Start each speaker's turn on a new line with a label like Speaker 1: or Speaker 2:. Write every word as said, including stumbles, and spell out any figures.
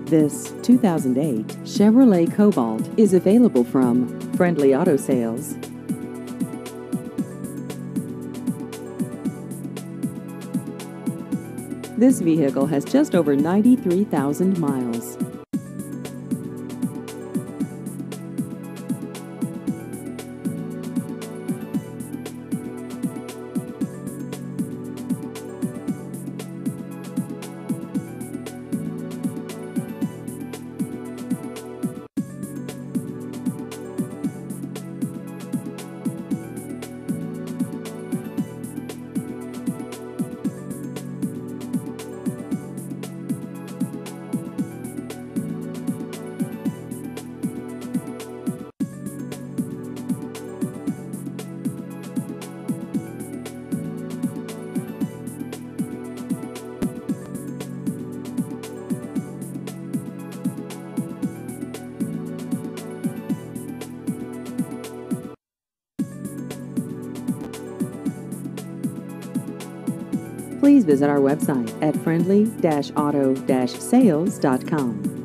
Speaker 1: This two thousand eight Chevrolet Cobalt is available from Friendly Auto Sales. This vehicle has just over ninety-three thousand miles. Please visit our website at friendly auto sales dot com.